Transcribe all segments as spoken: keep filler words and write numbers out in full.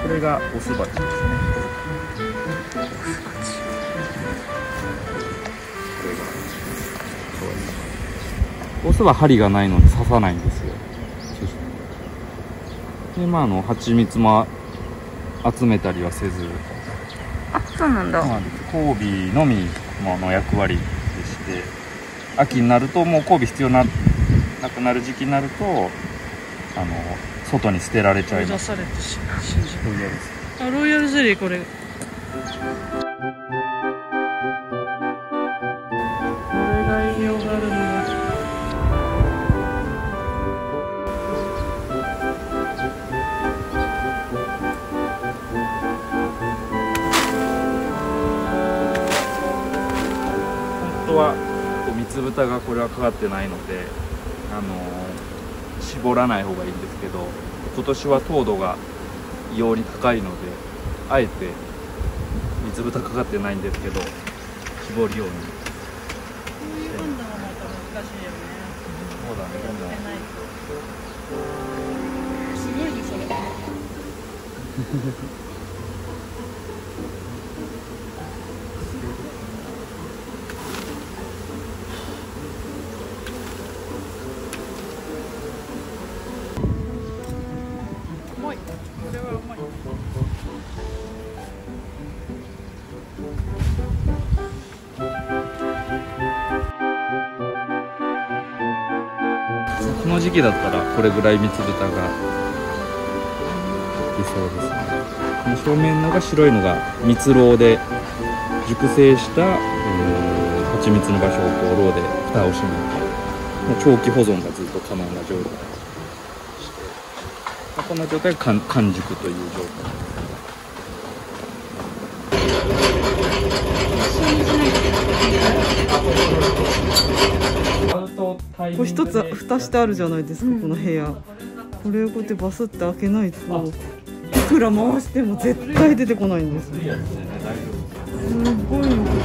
これがオスバチですね。オスは針がないので刺さないんですよ。でまああの蜂蜜も集めたりはせず、 あ、そうなんだ。 交尾のみの役割でして、秋になるともう交尾必要ななくなる時期になると、あの外に捨てられちゃいます。 追い出されて死んじゃう。 ロイヤルです。 あ、ロイヤルゼリーこれ。これが栄養があるんだ。 本当は蜜蓋がこれはかかってないので、あの絞らない方がいいんですけど、今年は糖度が異様に高いので、あえて蜜蓋かかってないんですけど絞るように。 今度はまた難しいよね。 そうだね、今度はすごいねそれ。うまい。これはうまい。 この時期だったらこれぐらい蜜蓋がいそうですね。この正面のが白いのが蜜ろうで熟成した、えー、蜂蜜の場所をこうろうで蓋を閉めて、もう長期保存がずっと可能な状態して、この状態が完完熟という状態。 これ一つ蓋してあるじゃないですか、うん、この部屋。これをこうやってバスって開けないと、いくら回しても絶対出てこないんですよ。すごいの。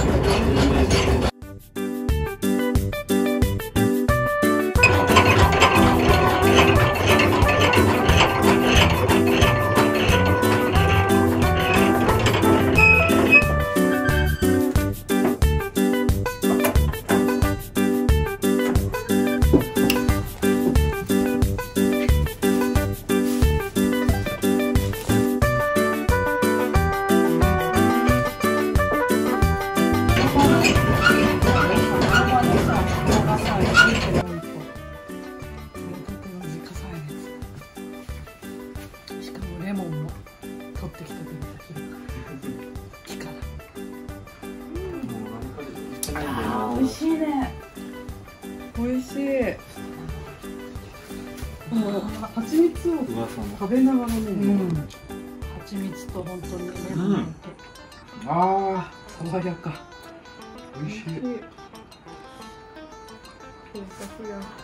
レモンも取ってきてくれた木から。あー、美味しいね。美味しい。もう蜂蜜を食べながらね。うん。蜂蜜と本当にレモンと。ああ、爽やか。美味しい。